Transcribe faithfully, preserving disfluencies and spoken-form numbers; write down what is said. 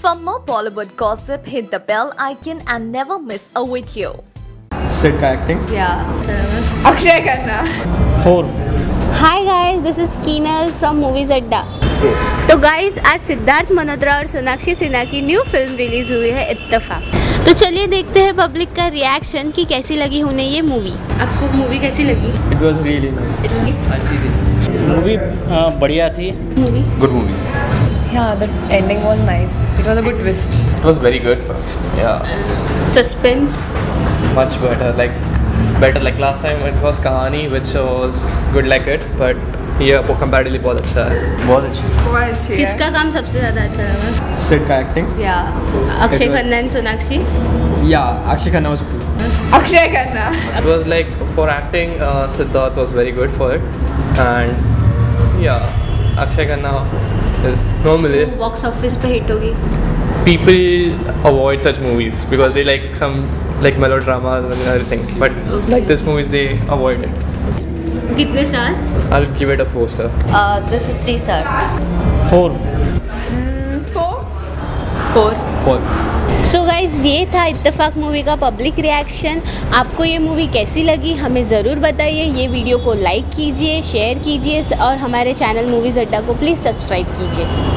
For more Bollywood gossip, hit the bell icon and never miss a video. Sid का acting Yeah. Akshay Khanna. four. Hi guys, this is Keenal from movies Adda. तो guys, आज सिद्धार्थ मल्होत्रा और सोनाक्षी सिन्हा की new film release हुई है इत्तेफाक। तो चलिए देखते हैं पब्लिक का रिएक्शन कि कैसी लगी उन्हें ये मूवी। आपको मूवी कैसी लगी? It was really nice. अच्छी थी मूवी, बढ़िया थी movie. Good movie. Yeah, the ending was nice. It was a good twist. It was very good. Yeah, suspense much better. Like better. Like last time it was Kahani, which was good like it, but yeah, वो comparatively बहुत अच्छा है. बहुत अच्छी बहुत अच्छी है. किसका काम सबसे ज़्यादा अच्छा लगा? Sid का acting या Akshay Khanna and Sonakshi. yeah Akshay Khanna was cool. Akshay Khanna. It was like for acting, uh, Siddharth was very good for it, and yeah, Akshay Khanna is normally box office पे हिट होगी। people avoid such movies because they like some like melodramas and everything, but like this movies they avoid it. कितने stars? I'll give it a four star. Uh, this is three star. four. Four. Four. four. So guys, ये था इत्तेफाक movie का public reaction. आपको ये movie कैसी लगी हमें ज़रूर बताइए। ये वीडियो को लाइक कीजिए, शेयर कीजिए और हमारे चैनल मूवीज़ अड्डा को प्लीज़ सब्सक्राइब कीजिए।